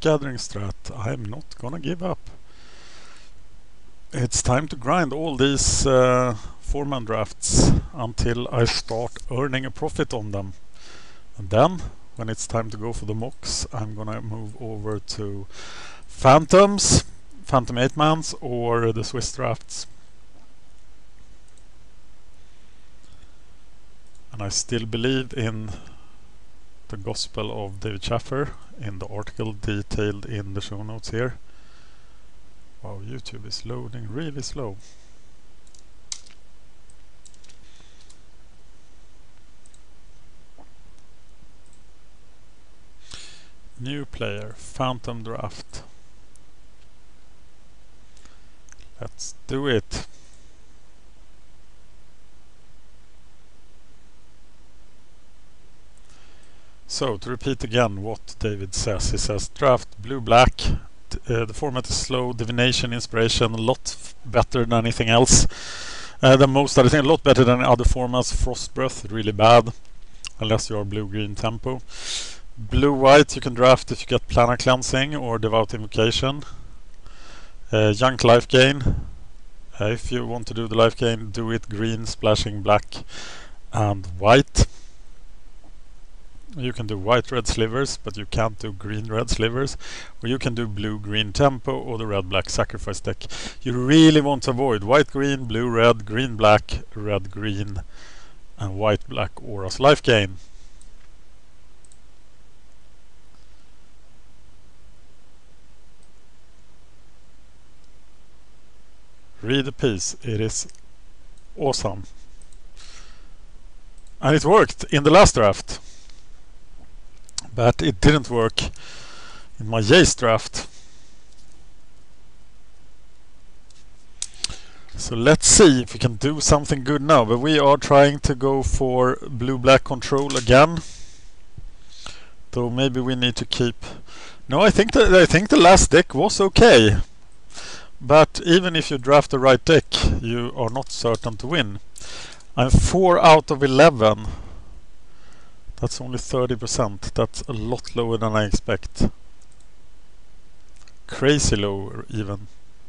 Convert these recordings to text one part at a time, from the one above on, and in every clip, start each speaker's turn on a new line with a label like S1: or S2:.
S1: gathering strat. I'm not gonna give up. It's time to grind all these 4-man drafts until I start earning a profit on them. And then, when it's time to go for the mocks, I'm gonna move over to Phantoms, Phantom 8-mans, or the Swiss drafts. And I still believe in the gospel of David Schaffer in the article detailed in the show notes here. Wow, YouTube is loading really slow. New player, Phantom draft. Let's do it. So, to repeat again what David says, he says draft blue-black. The format is slow, divination, inspiration, a lot better than anything else. Than most other things, a lot better than other formats. Frost breath, really bad, unless you are blue-green tempo. Blue-white you can draft if you get planar cleansing or devout invocation. Junk life gain. If you want to do the life gain, do it green, splashing black and white. You can do white-red slivers, but you can't do green-red slivers. Or you can do blue-green tempo or the red-black sacrifice deck. You really want to avoid white-green, blue-red, green-black, red-green, and white-black auras life gain. Read the piece, it is awesome. And it worked in the last draft. But it didn't work in my Jace draft. So let's see if we can do something good now. But we are trying to go for blue-black control again. Though maybe we need to keep... No, I think the last deck was okay. But even if you draft the right deck, you are not certain to win. I'm 4 out of 11. That's only 30%. That's a lot lower than I expect. Crazy low even.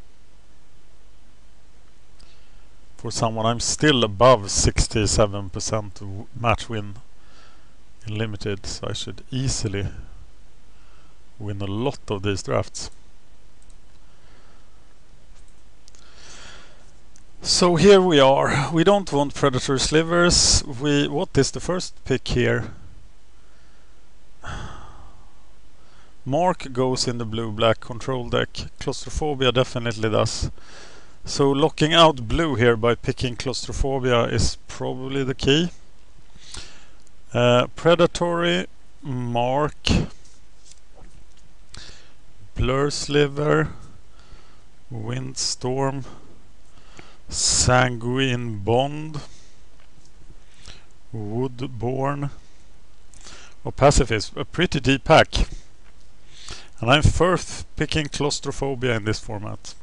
S1: For someone, I'm still above 67% match win in limited, so I should easily win a lot of these drafts. So here we are. We don't want Predator Slivers. What is the first pick here? Mark goes in the blue-black control deck. Claustrophobia definitely does. So locking out blue here by picking Claustrophobia is probably the key. Predatory, Mark, Blur Sliver, Windstorm, Sanguine Bond, Woodborn, or Pacifist. A pretty deep pack. And I'm first picking Claustrophobia in this format.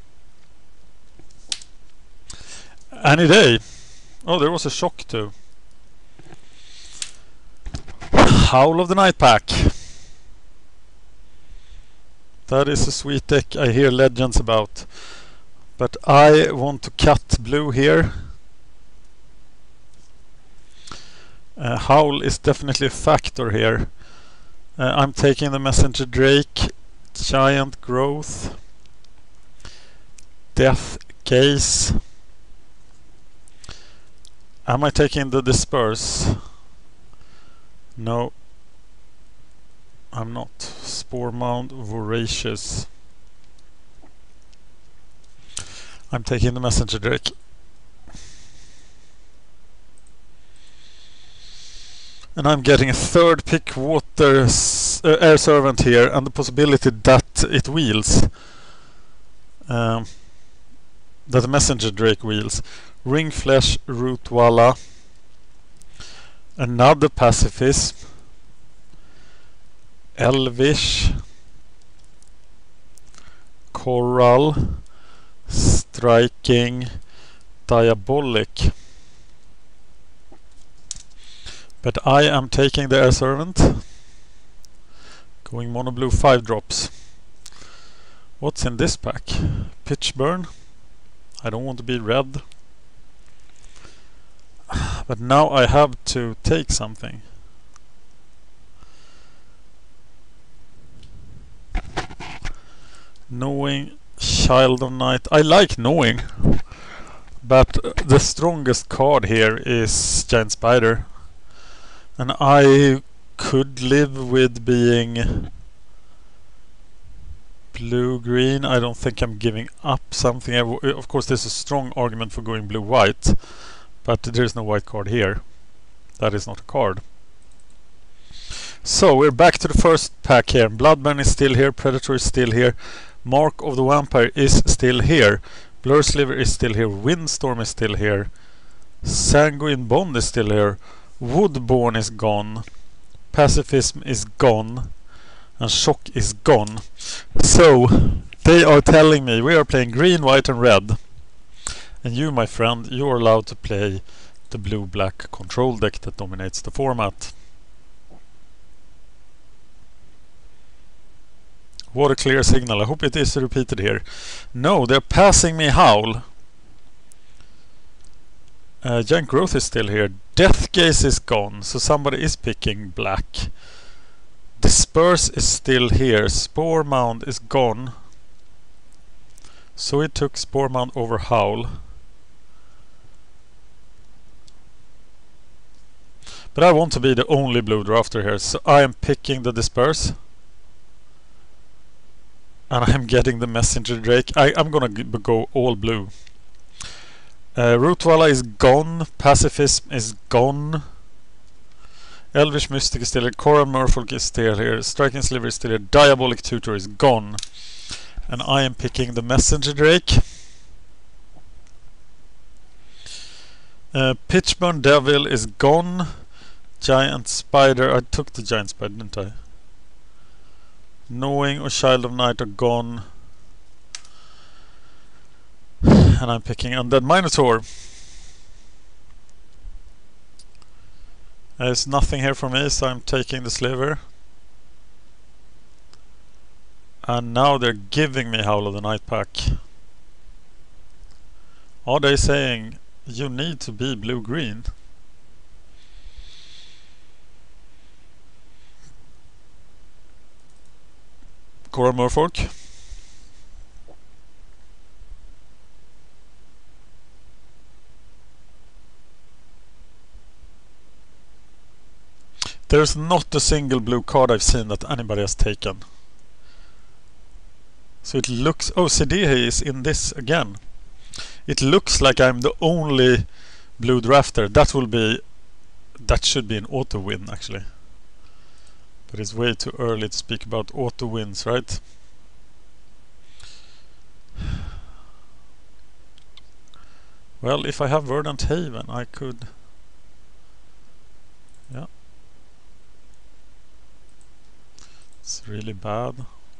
S1: Any day. Oh, there was a shock too. Howl of the Night pack. That is a sweet deck I hear legends about. But I want to cut blue here. Howl is definitely a factor here. I'm taking the Messenger Drake, Giant Growth, Death Case. Am I taking the Disperse? No, I'm not. Spore Mound, Voracious. I'm taking the Messenger Drake. And I'm getting a third pick water air servant here, and the possibility that it wheels. That the Messenger Drake wheels. Ringflesh, Rootwalla. Another Pacifist. Elvish. Coral. Striking. Diabolic. But I am taking the air servant. Going mono blue 5 drops. What's in this pack? Pitch burn. I don't want to be red. But now I have to take something. Knowing, Child of Night. I like Knowing. But the strongest card here is Giant Spider. And I could live with being blue-green. I don't think I'm giving up something. Of course, there's a strong argument for going blue-white. But there is no white card here. That is not a card. So we're back to the first pack here. Bloodburn is still here. Predator is still here. Mark of the Vampire is still here. Blur Sliver is still here. Windstorm is still here. Sanguine Bond is still here. Woodborn is gone. Pacifism is gone. And Shock is gone. So they are telling me we are playing green, white and red. And you, my friend, you are allowed to play the blue-black control deck that dominates the format. What a clear signal. I hope it is repeated here. No, they're passing me Howl. Giant Growth is still here. Death Gaze is gone, so somebody is picking black. Disperse is still here. Spore Mound is gone. So it took Spore Mound over Howl. But I want to be the only blue drafter here, so I am picking the Disperse. And I'm getting the Messenger Drake. I'm gonna go all blue. Rootwalla is gone. Pacifism is gone. Elvish Mystic is still here. Cora Merfolk is still here. Striking Sliver is still here. Diabolic Tutor is gone. And I am picking the Messenger Drake. Pitchburn Devil is gone. Giant Spider. I took the Giant Spider, didn't I? Knowing or Child of Night are gone. And I'm picking Undead Minotaur. There's nothing here for me, so I'm taking the Sliver. And now they're giving me Howl of the Night pack. Are they saying you need to be blue-green? Cora Merfolk. There's not a single blue card I've seen that anybody has taken. So it looks... Oh, Sidihe is in this again. It looks like I'm the only blue drafter. That should be an auto win, actually. But it's way too early to speak about auto wins, right? Well, if I have Verdant Haven, I could... Yeah. It's really bad.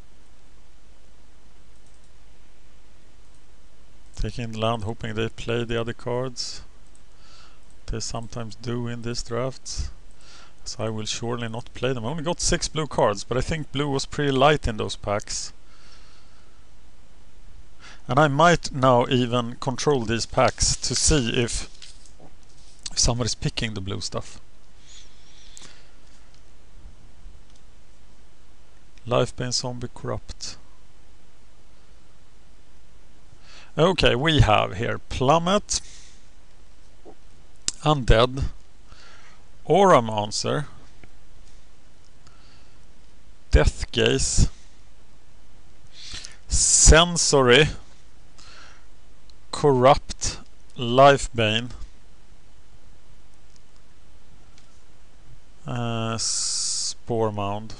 S1: Taking land, hoping they play the other cards. They sometimes do in these drafts. So I will surely not play them. I only got 6 blue cards, but I think blue was pretty light in those packs. And I might now even control these packs to see if somebody's picking the blue stuff. Lifebane Zombie Corrupt. Okay, we have here Plummet, Undead, Aura Monster, Death Gaze, Sensory, Corrupt, Lifebane, Spore Mound,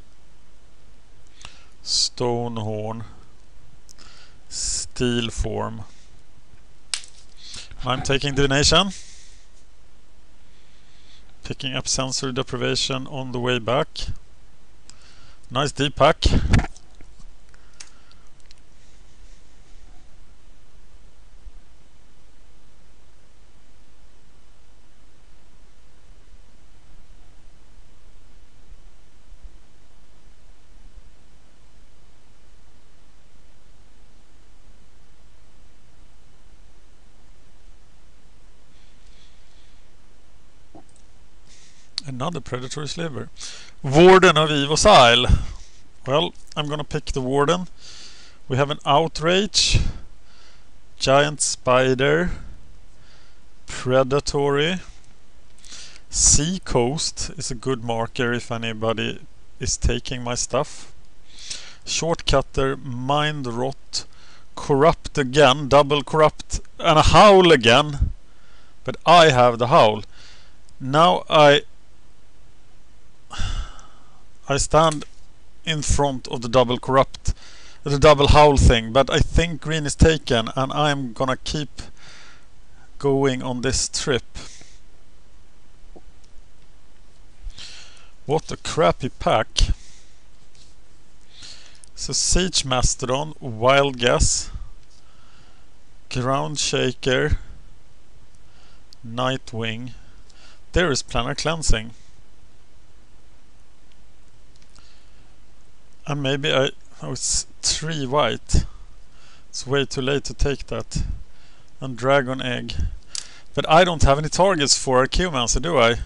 S1: Stonehorn, Steel Form. I'm taking Divination. Picking up Sensory Deprivation on the way back. Nice deep pack. Another predatory sliver. Warden of Evo's Isle. Well, I'm gonna pick the Warden. We have an Outrage, Giant Spider, Predatory. Sea Coast is a good marker if anybody is taking my stuff. Shortcutter, Mind Rot, Corrupt again, double Corrupt, and a Howl again. But I have the Howl. Now I stand in front of the double Corrupt, the double Howl thing, but I think green is taken and I'm gonna keep going on this trip. What a crappy pack. So Siege Mastodon, Wild Guess, Ground Shaker, Nightwing. There is Planar Cleansing. And maybe it's 3 white. It's way too late to take that. And Dragon Egg. But I don't have any targets for Archaeomancer, do I?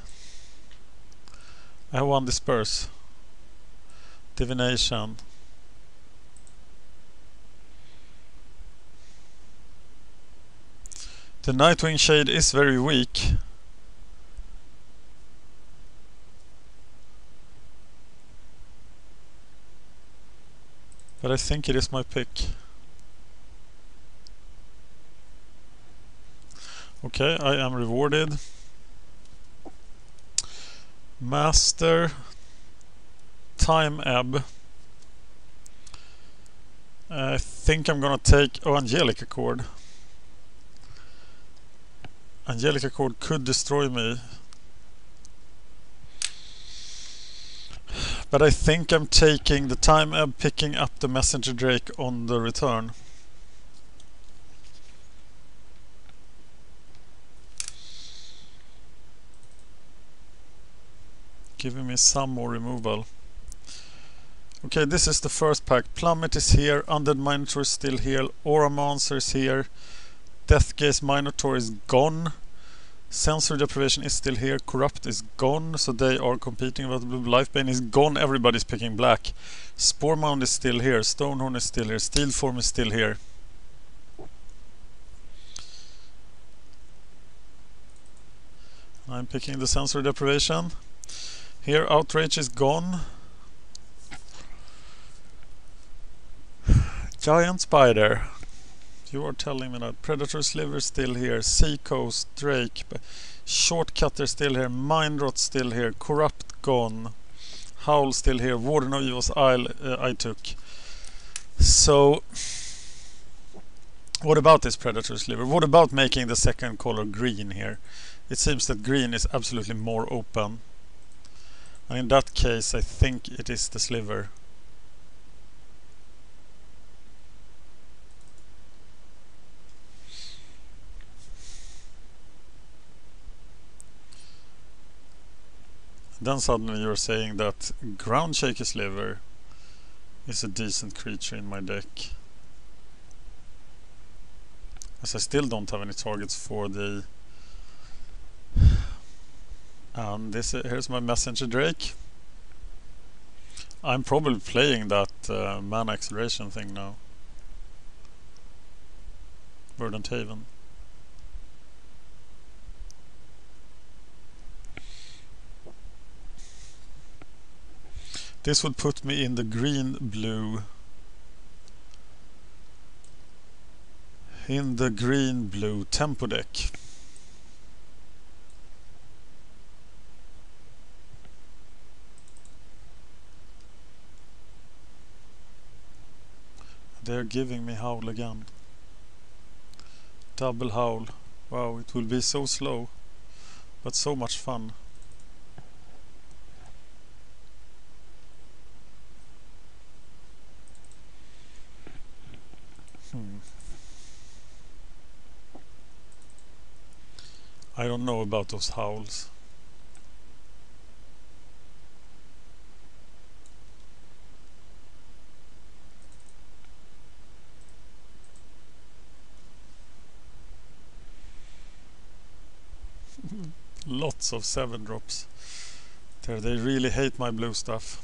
S1: I have 1 Disperse. Divination. The Nightwing Shade is very weak. But I think it is my pick. Okay, I am rewarded. Master. Time Ebb. I think I'm gonna take Angelic Accord. Angelic Accord could destroy me. But I think I'm taking the Time Ebb, picking up the Messenger Drake on the return. Giving me some more removal. Okay, this is the first pack. Plummet is here, Undead Minotaur is still here, Auramancer is here, Deathgaze Minotaur is gone, Sensory Deprivation is still here, Corrupt is gone, so they are competing about the blue. Lifebane is gone, everybody's picking black. Sporemound is still here, Stonehorn is still here, Steelform is still here. I'm picking the Sensory Deprivation. Here Outrage is gone. Giant Spider. You are telling me that. Predator Sliver still here. Seacoast, Drake. Shortcutter still here. Mindrot still here. Corrupt gone. Howl still here. Warden of Evo's Isle I took. So, what about this Predator Sliver? What about making the second color green here? It seems that green is absolutely more open. And in that case, I think it is the Sliver. Then suddenly you're saying that Ground Shaker Sliver is a decent creature in my deck. As I still don't have any targets for the... And here's my Messenger Drake. I'm probably playing that Mana Acceleration thing now. Verdant Haven. This would put me in the green-blue. In the green-blue tempo deck. They're giving me Howl again. Double Howl. Wow, it will be so slow, but so much fun. I don't know about those howls. Lots of 7 drops. They really hate my blue stuff.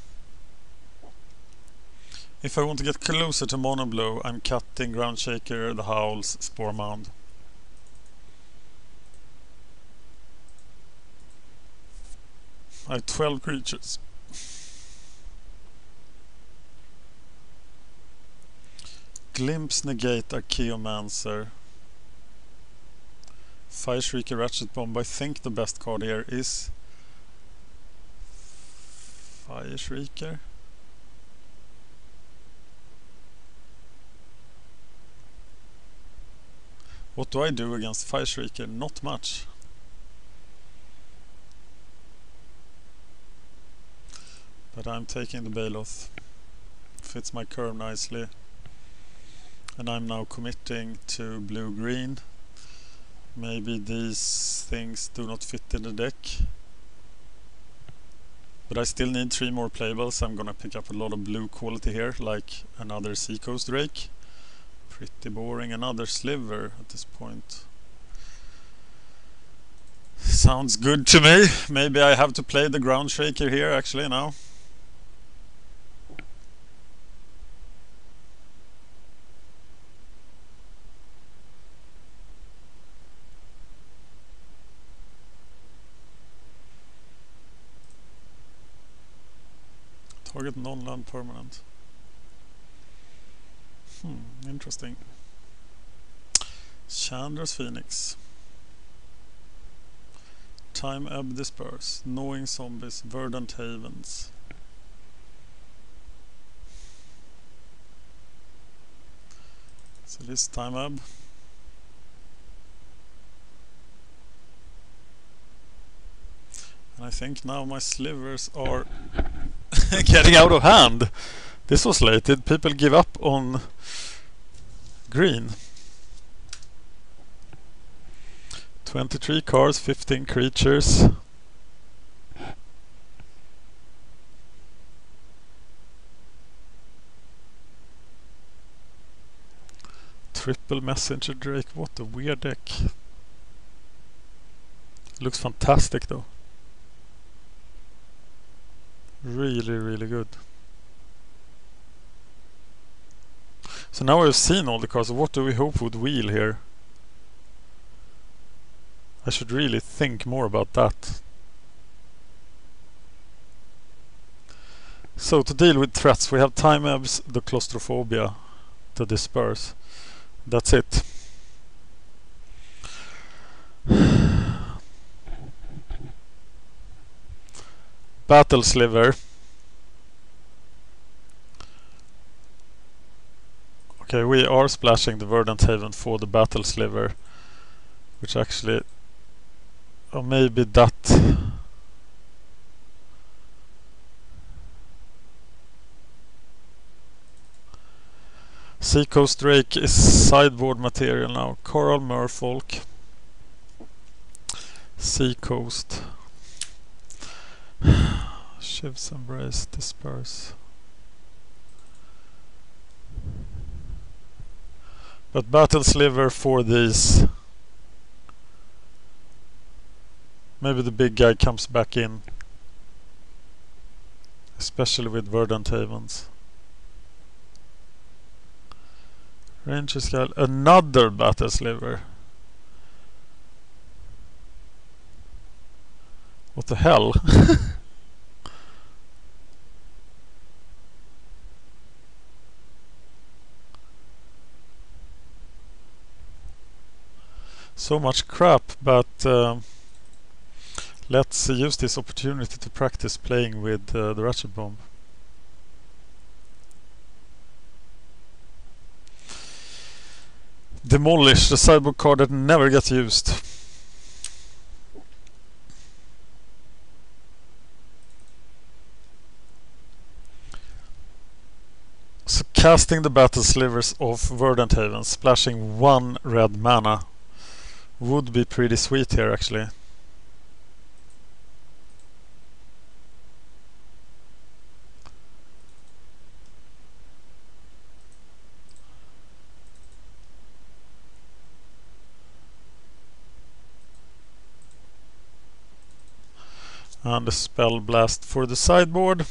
S1: If I want to get closer to mono blue, I'm cutting Ground Shaker, the Howls, Spore Mound. I have 12 creatures. Glimpse, Negate, Archaeomancer. Fire Shrieker, Ratchet Bomb. I think the best card here is Fire Shrieker. What do I do against Fire Shrieker? Not much. But I'm taking the Baloth. Fits my curve nicely. And I'm now committing to blue-green. Maybe these things do not fit in the deck. But I still need 3 more playables. I'm gonna pick up a lot of blue quality here, like another Seacoast Drake. Pretty boring. Another Sliver at this point. Sounds good to me. Maybe I have to play the Ground Shaker here actually now. Target non-land permanent. Interesting. Chandra's Phoenix. Time Ebb Disperse. Gnawing Zombies. Verdant Havens. So this Time Ebb. And I think now my slivers are getting out of hand. This was late. Did people give up on green? 23 cards, 15 creatures. Triple Messenger Drake. What a weird deck. Looks fantastic though. Really, really good. So now we've seen all the cards. What do we hope would wheel here? I should really think more about that. So to deal with threats, we have Time Ebbs, the Claustrophobia, to disperse. That's it. Battle Sliver. Okay, we are splashing the Verdant Haven for the Battle Sliver, which actually, or maybe that. Seacoast Drake is sideboard material now. Coral Merfolk. Seacoast. Shiv's Embrace, Disperse. But Battle Sliver for these. Maybe the big guy comes back in. Especially with Verdant Havens. Ranger Skull. Another Battle Sliver. What the hell? So much crap, but let's use this opportunity to practice playing with the Ratchet Bomb. Demolish, the sideboard card that never gets used. So casting the Battle Slivers of Verdant Haven, splashing 1 red mana would be pretty sweet here actually. And a spell blast for the sideboard.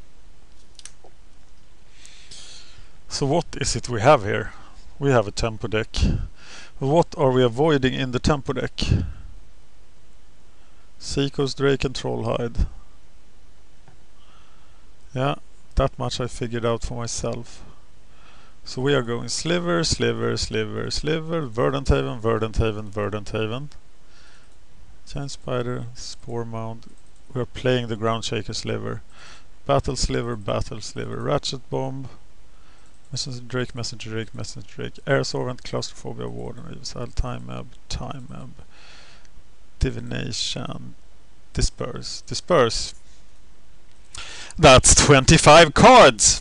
S1: So what is it we have here? We have a tempo deck. What are we avoiding in the tempo deck? Seacoast Drake and Trollhide. Yeah, that much I figured out for myself. So we are going Sliver, Sliver, Sliver, Sliver, Verdant Haven, Verdant Haven, Verdant Haven. Giant Spider, Spore Mound. We are playing the Ground Shaker Sliver. Battle Sliver, Battle Sliver, Ratchet Bomb. Messenger Drake, Messenger Drake, Messenger Drake. Air Sovereign, Claustrophobia, Warden, Revisal, Time Mab, Time Mab. Divination. Disperse. Disperse. That's 25 cards!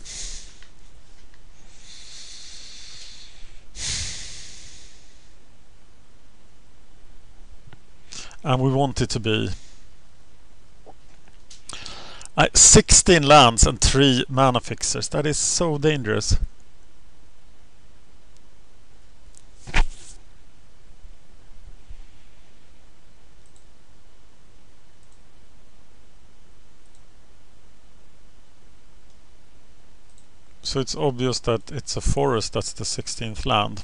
S1: And we want it to be 16 lands and 3 mana fixers. That is so dangerous. So it's obvious that it's a forest that's the 16th land.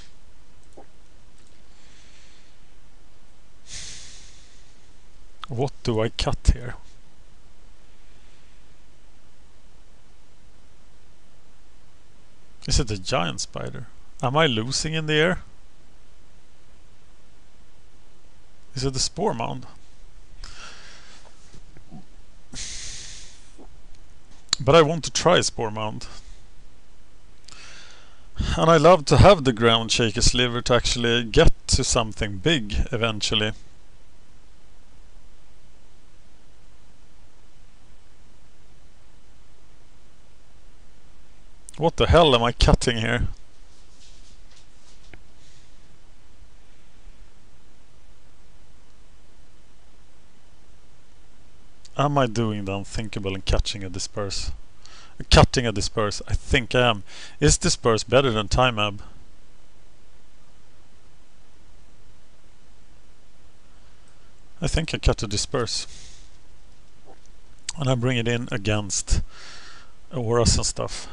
S1: What do I cut here? Is it a giant spider? Am I losing in the air? Is it the Spore Mound? But I want to try Spore Mound. And I love to have the Ground Shaker Sliver to actually get to something big eventually. What the hell am I cutting here? Am I doing the unthinkable and catching a disperse? Cutting a disperse, I think I am. Is disperse better than Time Mab? I think I cut a disperse. And I bring it in against auras and stuff.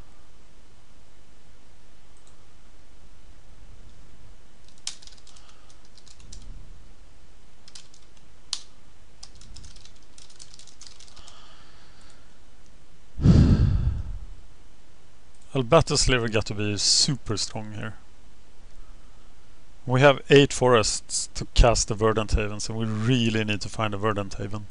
S1: Battle Sliver got to be super strong here. We have 8 forests to cast the Verdant Havens, and we really need to find a Verdant Haven.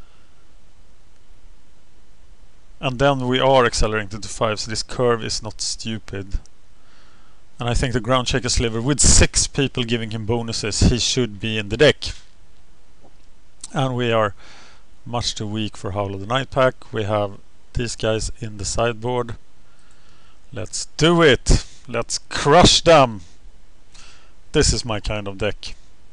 S1: And then we are accelerating to 5, so this curve is not stupid. And I think the Ground Shaker Sliver, with 6 people giving him bonuses, he should be in the deck. And we are much too weak for Howl of the Night Pack. We have these guys in the sideboard. Let's do it! Let's crush them! This is my kind of deck.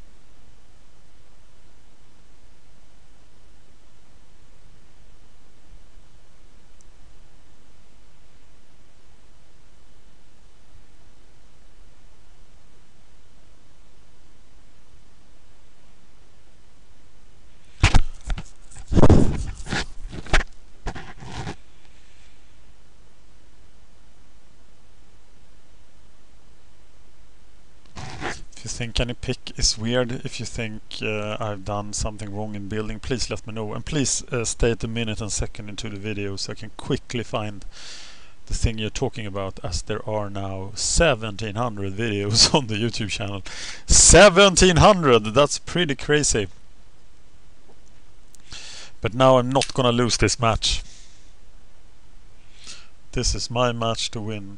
S1: If you think any pick is weird, if you think I've done something wrong in building, please let me know. And please stay at a minute and second into the video so I can quickly find the thing you're talking about, as there are now 1700 videos on the YouTube channel. 1700! That's pretty crazy. But now I'm not gonna lose this match. This is my match to win.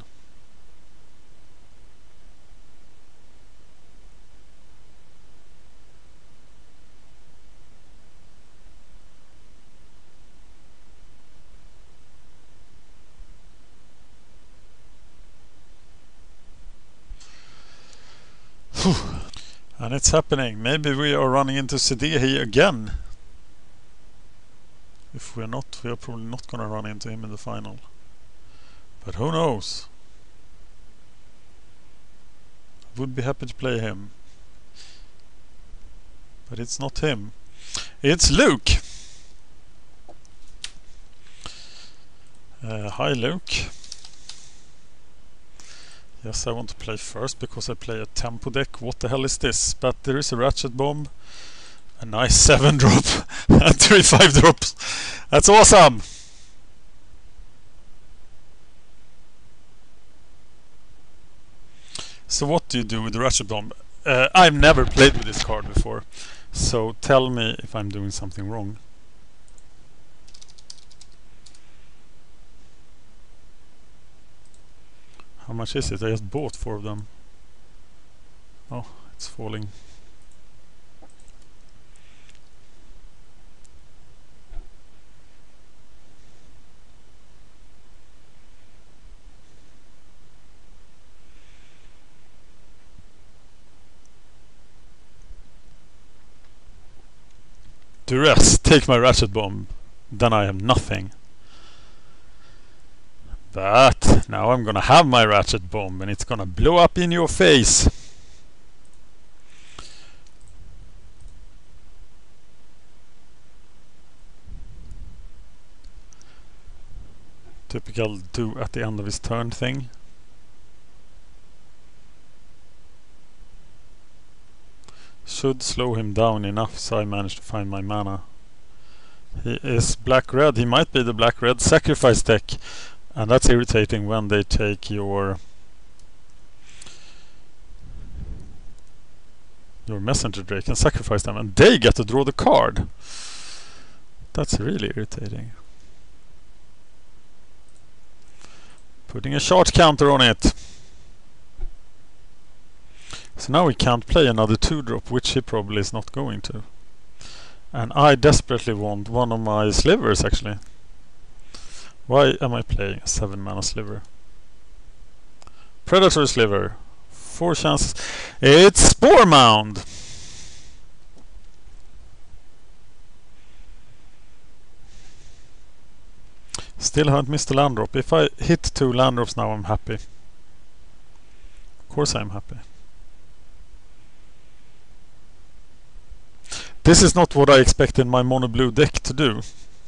S1: And it's happening. Maybe we are running into Sidehi again. If we're not, we are probably not gonna run into him in the final. But who knows? Would be happy to play him. But it's not him. It's Luke! Hi Luke. Yes, I want to play first because I play a tempo deck. What the hell is this? But there is a Ratchet Bomb, a nice 7 drop and 3 5 drops. That's awesome! So what do you do with the Ratchet Bomb? I've never played with this card before, so tell me if I'm doing something wrong. How much is it? I just bought 4 of them. Oh, it's falling. Duress, take my Ratchet Bomb. Then I have nothing. But now I'm gonna have my Ratchet Bomb and it's gonna blow up in your face. Typical do at the end of his turn thing. Should slow him down enough so I manage to find my mana. He is black-red. He might be the black-red sacrifice deck. And that's irritating when they take your messenger drake and sacrifice them and they get to draw the card. That's really irritating. Putting a charge counter on it. So now we can't play another 2-drop, which he probably is not going to. And I desperately want one of my slivers actually. Why am I playing a 7 mana sliver? Predator sliver. 4 chances. It's Spore Mound! Still haven't missed a land drop. If I hit 2 land drops now I'm happy. Of course I'm happy. This is not what I expected my mono blue deck to do.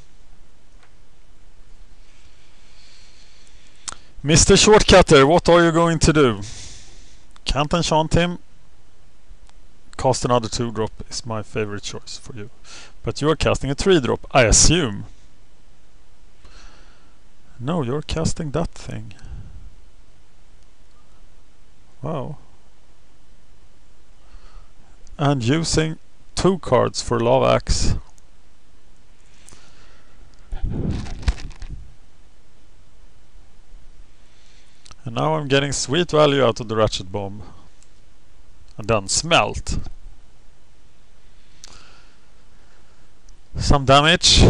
S1: Mr. Shortcutter, what are you going to do? Can't enchant him. Cast another 2-drop is my favorite choice for you. But you are casting a 3-drop, I assume. No, you're casting that thing. Wow. And using 2 cards for Lava Axe. And now I'm getting sweet value out of the Ratchet Bomb. And then Smelt. Some damage.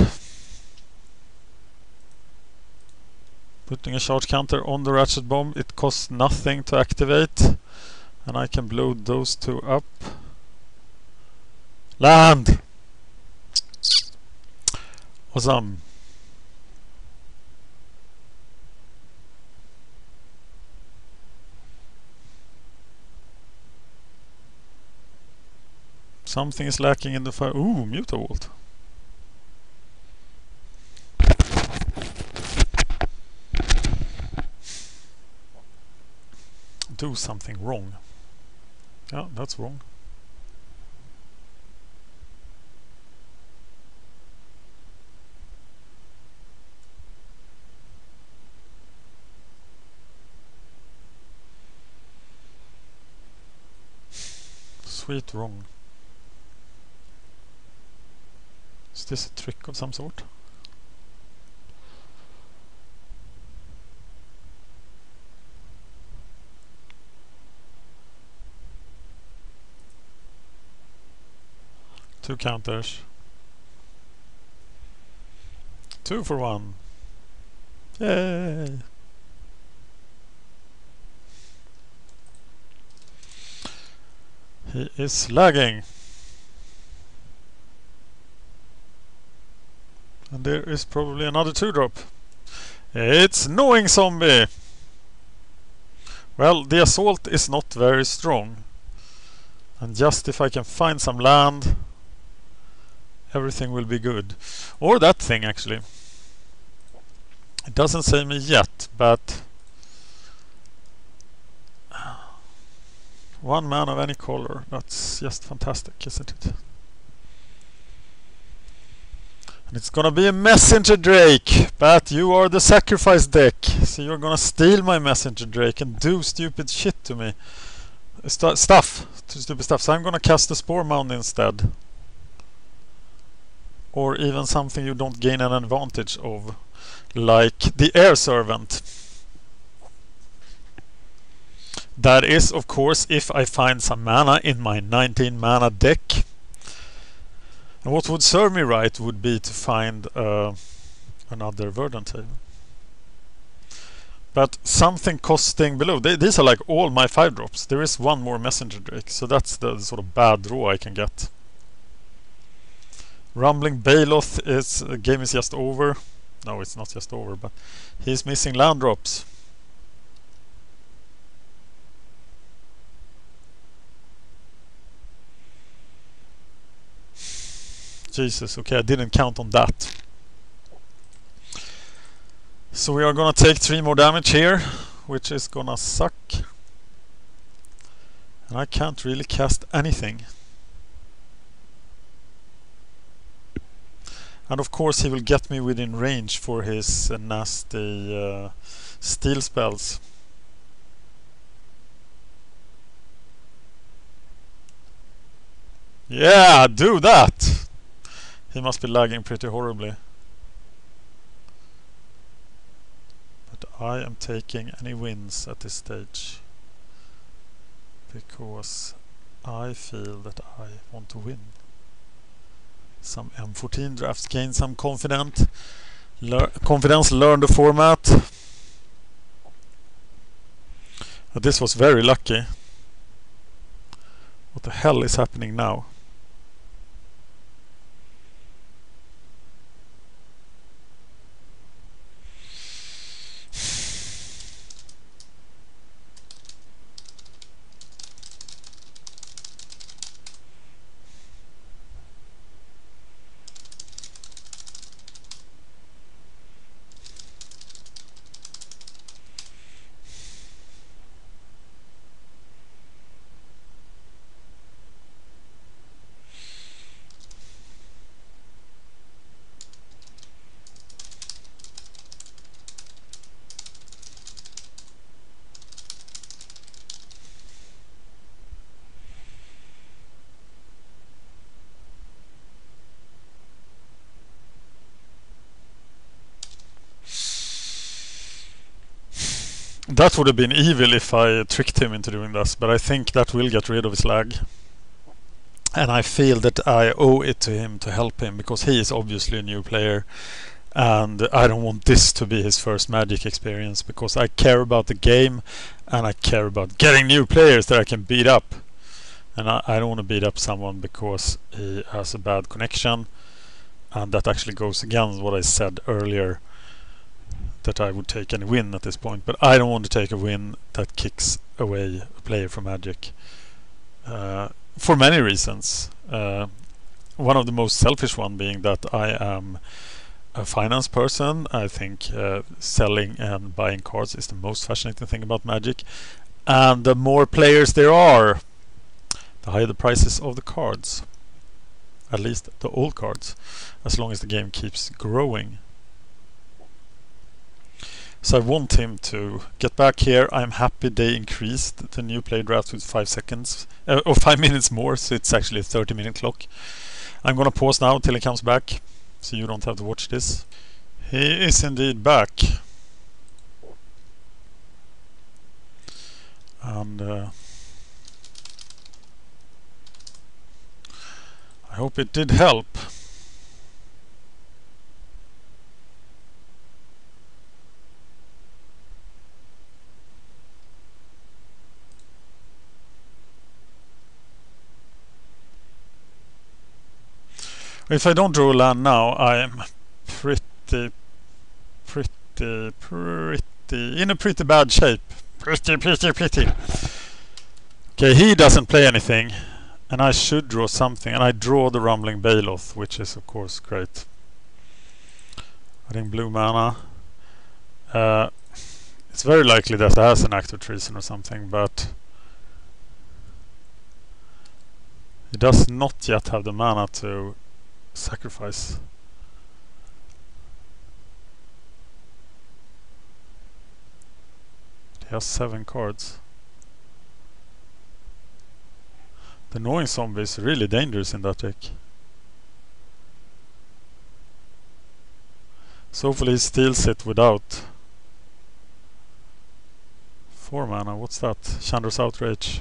S1: Putting a charge counter on the Ratchet Bomb. It costs nothing to activate. And I can blow those 2 up. Land! Awesome. Something is lacking in the fire. Ooh, Mutavault. Do something wrong. Yeah, that's wrong. Sweet wrong. Is this a trick of some sort? Two counters. 2 for 1. Yay! He is lagging. And there is probably another 2-drop. It's Gnawing Zombie! Well, the assault is not very strong. And just if I can find some land, everything will be good. Or that thing actually. It doesn't say me yet, but 1 mana of any color. That's just fantastic, isn't it? And it's gonna be a Messenger Drake, but you are the sacrifice deck, so you're gonna steal my Messenger Drake and do stupid shit to me. Stupid stuff. So I'm gonna cast the Spore Mound instead. Or even something you don't gain an advantage of, like the Air Servant. That is, of course, if I find some mana in my 19 mana deck. And what would serve me right would be to find another Verdant Haven. But something costing below. These are like all my 5-drops. There is one more Messenger Drake, so that's the sort of bad draw I can get. Rumbling Baloth is game is just over. No, it's not just over, but he's missing land drops. Jesus, okay, I didn't count on that. So we are gonna take 3 more damage here, which is gonna suck. And I can't really cast anything. And of course he will get me within range for his nasty steel spells. Yeah, do that! He must be lagging pretty horribly. But I am taking any wins at this stage, because I feel that I want to win. Some M14 drafts, gain some confidence, learn the format. But this was very lucky. What the hell is happening now? That would have been evil if I tricked him into doing this, but I think that will get rid of his lag. And I feel that I owe it to him to help him, because he is obviously a new player. And I don't want this to be his first Magic experience, because I care about the game and I care about getting new players that I can beat up. And I don't want to beat up someone because he has a bad connection. And that actually goes against what I said earlier, that I would take any win at this point. But I don't want to take a win that kicks away a player from Magic. For many reasons. One of the most selfish one being that I am a finance person. I think selling and buying cards is the most fascinating thing about Magic. And the more players there are, the higher the prices of the cards. At least the old cards, as long as the game keeps growing. So I want him to get back here. I'm happy they increased the new play draft with 5 seconds or 5 minutes more, so it's actually a 30-minute clock. I'm gonna pause now till he comes back, so you don't have to watch this. He is indeed back. And I hope it did help. If I don't draw a land now, I'm pretty in a pretty bad shape. Pretty. Okay, he doesn't play anything, and I should draw something, and I draw the Rumbling Baloth, which is of course great. I think blue mana. It's very likely that it has an act of treason or something, but it does not yet have the mana to sacrifice. It has 7 cards. The Gnawing Zombie is really dangerous in that deck. So hopefully he steals it without 4 mana. What's that? Chandra's Outrage.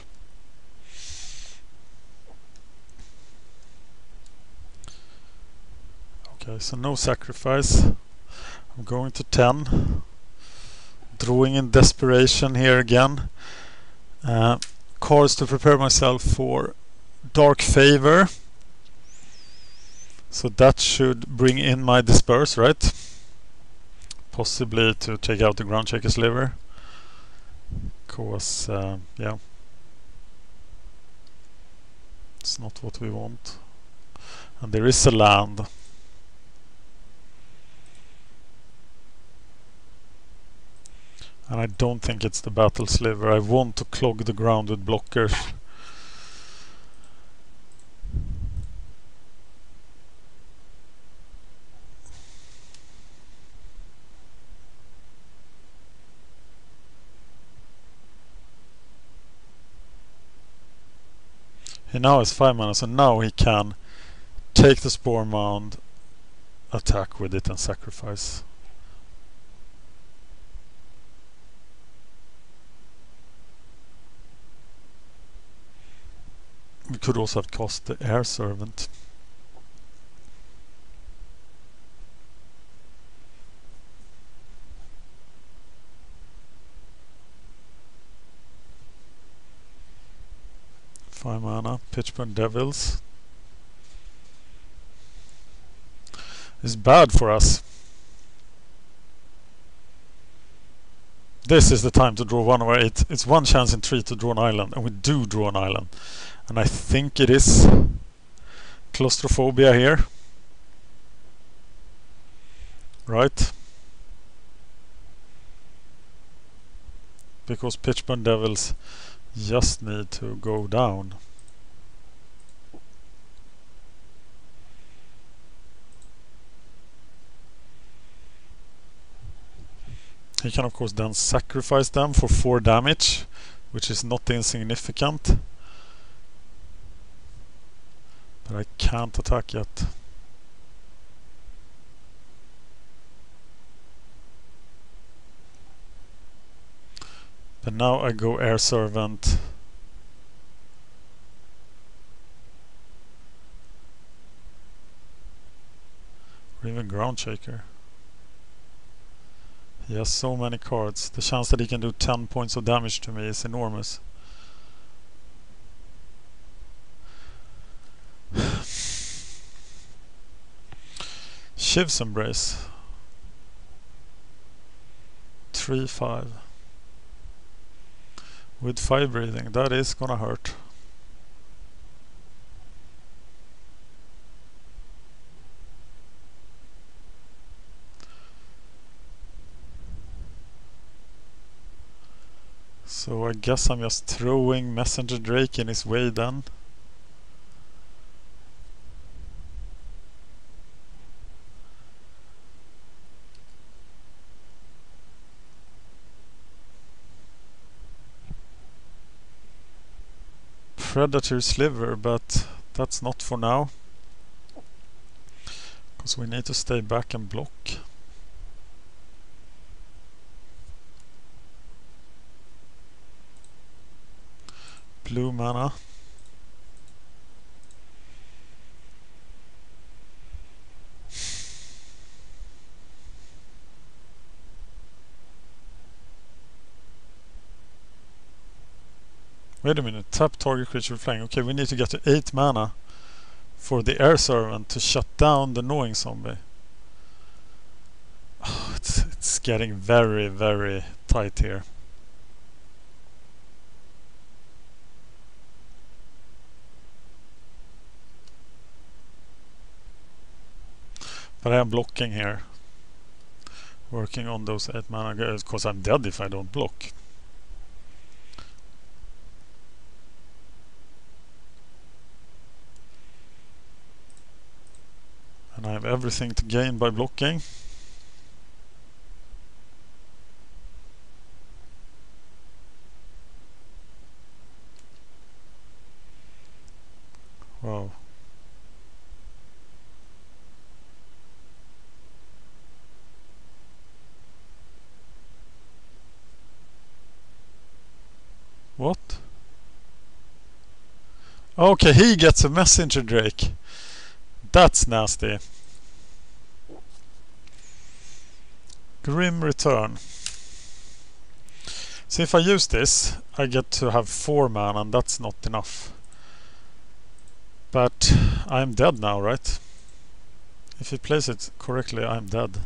S1: Okay, so no sacrifice. I'm going to 10. Drawing in Desperation here again. Cards to prepare myself for Dark Favor. So that should bring in my Disperse, right? Possibly to take out the Groundshaker's Liver. Because, yeah. It's not what we want. And there is a land. And I don't think it's the Battle Sliver. I want to clog the ground with blockers. He now has 5 mana, so now he can take the Spore Mound, attack with it and sacrifice. We could also have cast the Air Servant. Five mana, Pitchburn Devils. It's bad for us. This is the time to draw 1 over 8. It's 1 chance in 3 to draw an island, and we do draw an island. And I think it is Claustrophobia here. Right? Because Pitchburn Devils just need to go down. He can of course then sacrifice them for 4 damage, which is not insignificant. But I can't attack yet. But now I go Air Servant. Or even Groundshaker. He has so many cards. The chance that he can do 10 points of damage to me is enormous. Shiv's Embrace. 3/5. With 5 breathing, that is gonna hurt. So I guess I'm just throwing Messenger Drake in his way then. Predator Sliver, but that's not for now. Because we need to stay back and block. Blue mana. Wait a minute, tap target creature flying. Okay, we need to get to 8 mana for the Air Servant to shut down the Gnawing Zombie. Oh, it's getting very, very tight here. But I am blocking here. Working on those 8 mana guys, because I'm dead if I don't block. And I have everything to gain by blocking. Wow. What? Okay, he gets a messenger drake. That's nasty. Grim Return. So if I use this, I get to have 4 mana, and that's not enough. But I'm dead now, right? If he plays it correctly, I'm dead.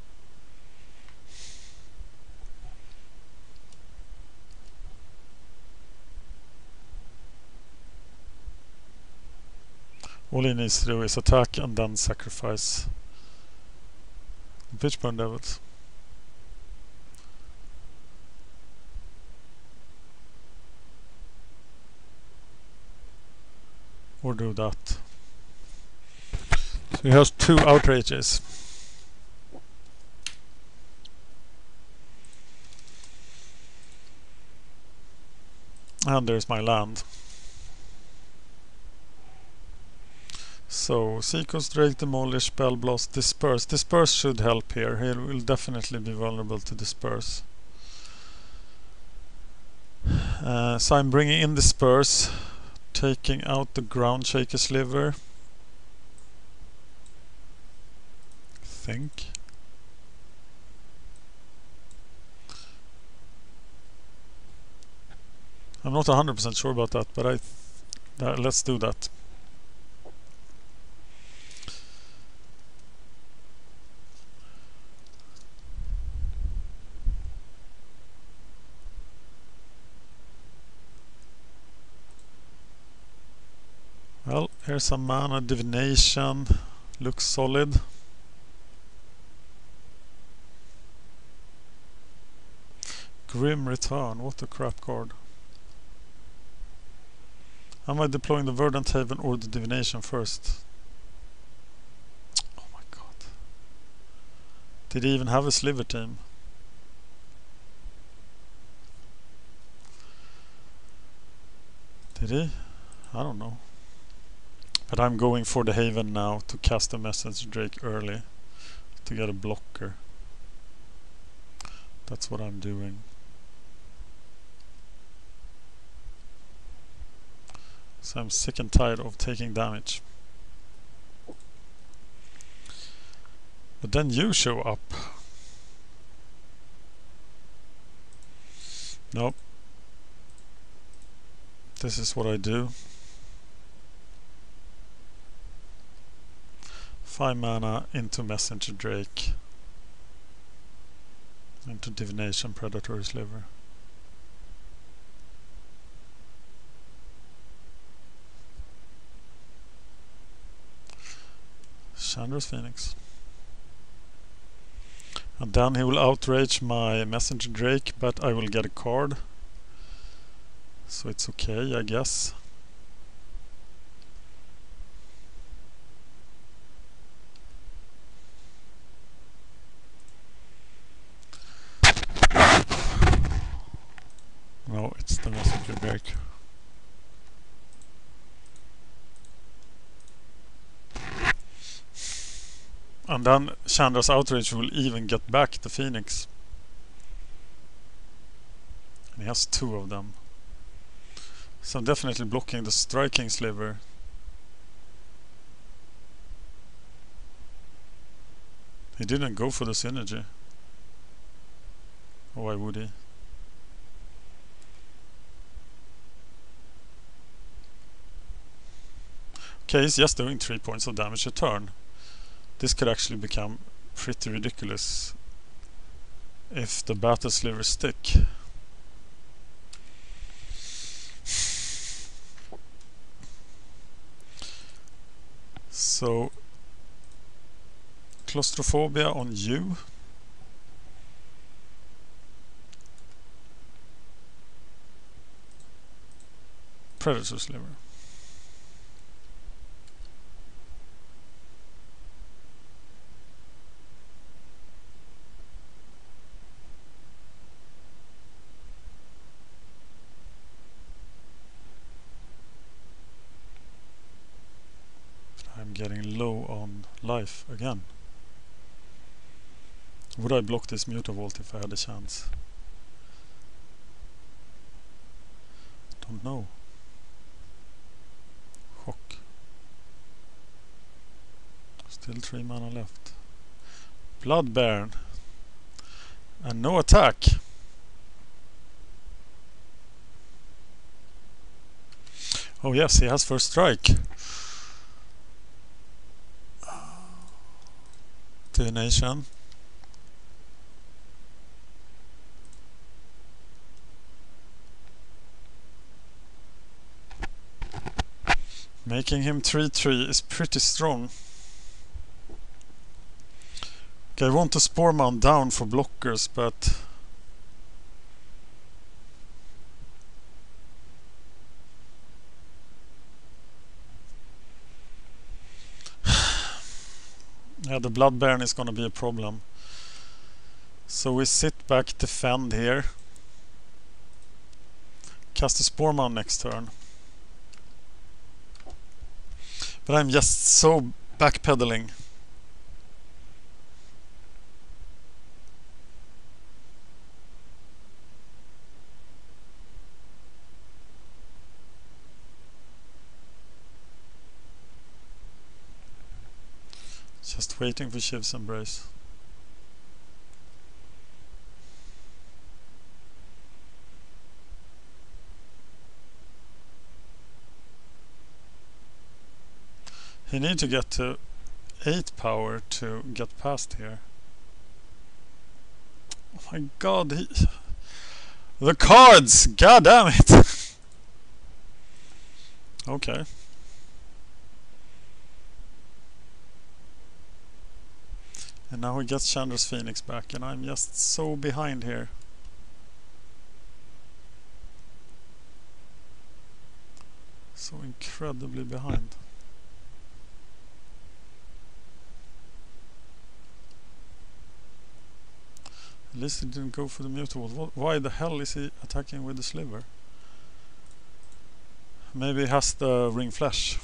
S1: All he needs to do is attack and then sacrifice Pitchburn Devils. Or do that. So he has 2 outrages. And there's my land. So, Seacoast Drake, Demolish, Spellblast, Disperse. Disperse should help here. He will definitely be vulnerable to Disperse. So I'm bringing in Disperse, taking out the Groundshaker Sliver. Think. I'm not 100% sure about that, but let's do that. Well, here's some mana. Divination looks solid. Grim Return, what a crap card. Am I deploying the Verdant Haven or the Divination first? Oh my god. Did he even have a Sliver team? Did he? I don't know. But I'm going for the Haven now to cast a Message Drake early to get a blocker. That's what I'm doing. So I'm sick and tired of taking damage. But then you show up. Nope. This is what I do. 5 mana into Messenger Drake. Into Divination, Predatory Sliver. Chandra's Phoenix. And then he will outrage my Messenger Drake, but I will get a card. So it's okay, I guess. No, it's the Messenger Drake. And then Chandra's Outrage will even get back the Phoenix. And he has 2 of them. So I'm definitely blocking the Striking Sliver. He didn't go for the synergy. Or why would he? Okay, he's just doing 3 points of damage a turn. This could actually become pretty ridiculous if the Battle Slivers stick. So, Claustrophobia on you. Predator Sliver. I'm getting low on life again. Would I block this Mutavault if I had a chance? Don't know. Shock. Still 3 mana left. Bloodbairn. And no attack. Oh yes, he has first strike. Divination. Making him 3/3 is pretty strong. Okay, I want to Spore Mound down for blockers, but yeah, the Bloodbairn is gonna be a problem. So we sit back, defend here. Cast a Spore Mound next turn. But I'm just so backpedaling. Just waiting for Shiv's Embrace. He needs to get to 8 power to get past here. Oh my god, the cards! God damn it! Okay. And now he gets Chandra's Phoenix back, and I'm just so behind here. So incredibly behind. At least he didn't go for the Mutavault. Why the hell is he attacking with the Sliver? Maybe he has the Ring Flash.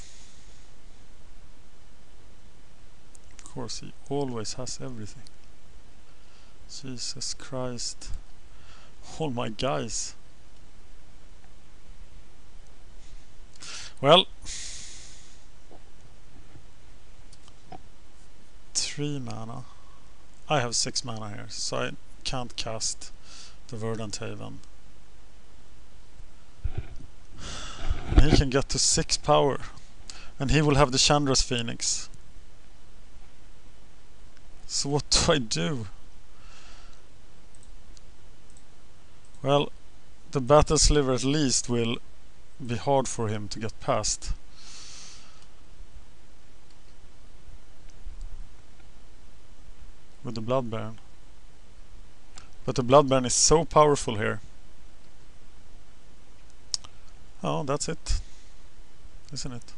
S1: Of course, he always has everything. Jesus Christ. All my guys. Well. 3 mana. I have 6 mana here, so I can't cast the Verdant Haven. He can get to 6 power, and he will have the Chandra's Phoenix. So what do I do? Well, the Battle Sliver at least will be hard for him to get past. With the Bloodbairn. But the Bloodbairn is so powerful here. Oh, that's it. Isn't it?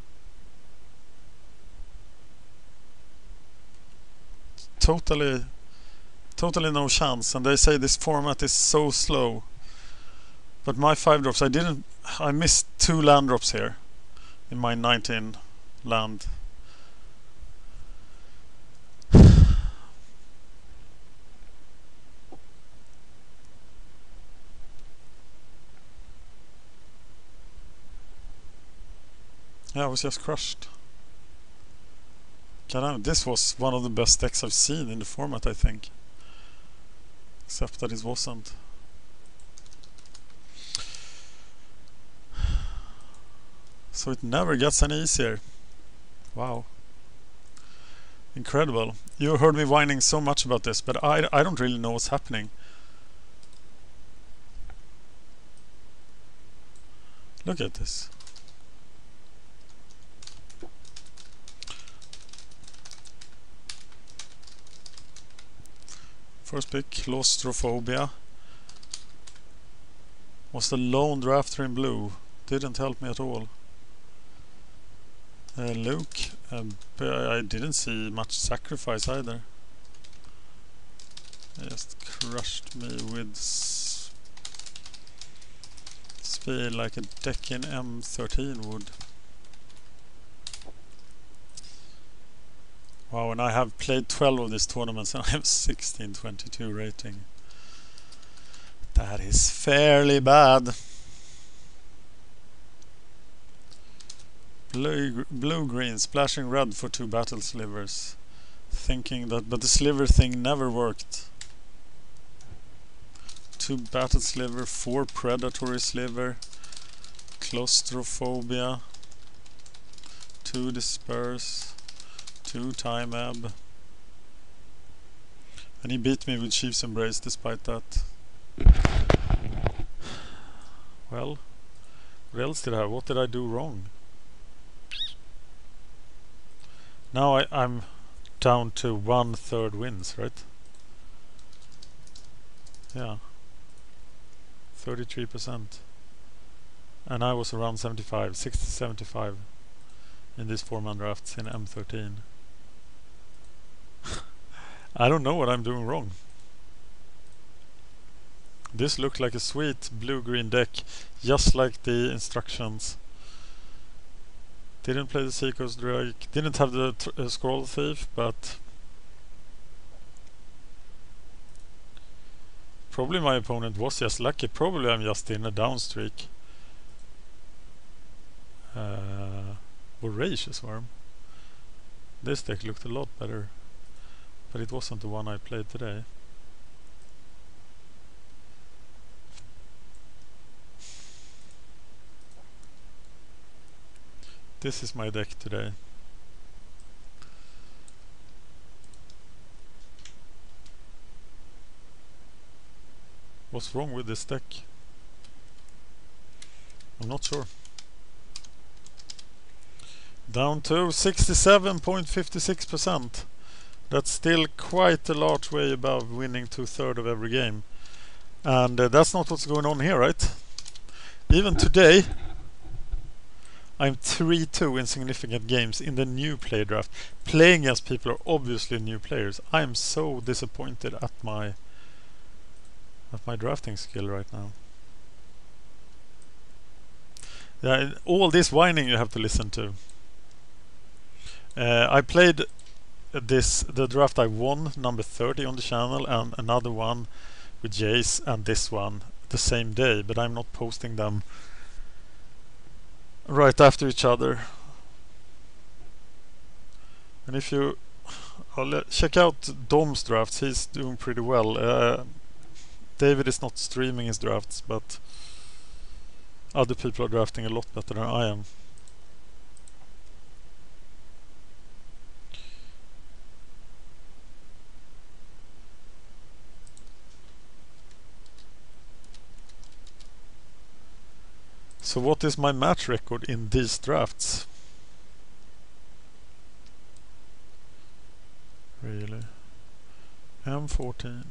S1: Totally no chance. And they say this format is so slow. But my 5 drops, I missed 2 land drops here. In my 19 land. Yeah, I was just crushed. God, this was one of the best decks I've seen in the format, I think. Except that it wasn't. So it never gets any easier. Wow. Incredible. You heard me whining so much about this, but I don't really know what's happening. Look at this. First pick, Claustrophobia. Was the lone drafter in blue. didn't help me at all. Luke, but I didn't see much sacrifice either. He just crushed me with speed like a deck in M13 would. Wow, and I have played 12 of these tournaments and I have 1622 rating. That is fairly bad. Blue-green, splashing red for 2 battle slivers. Thinking that, but the sliver thing never worked. 2 battle sliver, 4 predatory sliver, claustrophobia, 2 disperse, 2 time ebb. And he beat me with Chief's Embrace despite that. Well, what else did I have? What did I do wrong? Now I'm down to 1/3 wins, right? Yeah. 33%. And I was around 75, 60, 75 in these 4-man drafts in M13. I don't know what I'm doing wrong. This looked like a sweet blue-green deck, just like the instructions. Didn't play the Seacoast Drake, didn't have the Scroll Thief, but probably my opponent was just lucky. Probably I'm just in a down streak. Voracious Worm. This deck looked a lot better, but it wasn't the one I played today. This is my deck today. What's wrong with this deck? I'm not sure. Down to 67.56%. That's still quite a large way above winning 2/3 of every game. And that's not what's going on here, right? Even today, I'm 3-2 in significant games in the new play draft. Playing as people are obviously new players. I am so disappointed at my drafting skill right now. Yeah, all this whining you have to listen to. I played the draft I won, number 30 on the channel, and another one with Jace, and this one the same day, but I'm not posting them right after each other. And if you check out Dom's drafts, he's doing pretty well. David is not streaming his drafts, but other people are drafting a lot better than I am. So what is my match record in these drafts? Really? M14.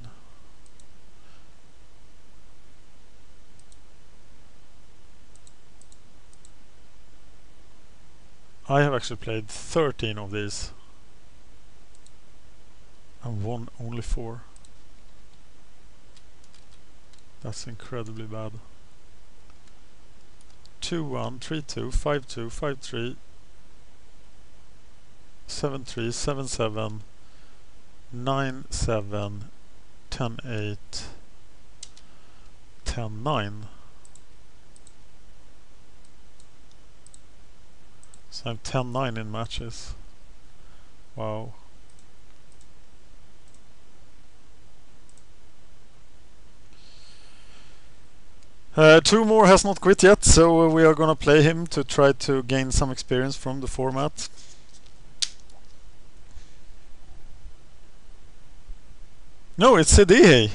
S1: I have actually played 13 of these and won only 4. That's incredibly bad. 2-1, 3-2, 5-2, 5-3, 7-3, 7-7, 9-7, 10-8, 10-9. So I'm 10-9 in matches. Wow. Two more has not quit yet, so we are gonna play him to try to gain some experience from the format. No, it's Sedehi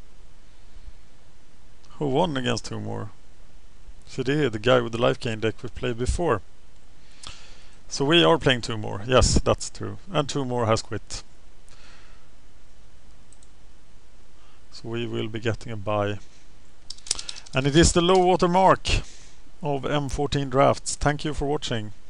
S1: who won against Two More. Sedehi, the guy with the life gain deck we played before. So we are playing Two More. Yes, that's true. And Two More has quit. So we will be getting a bye. And it is the low water mark of M14 Drafts. Thank you for watching.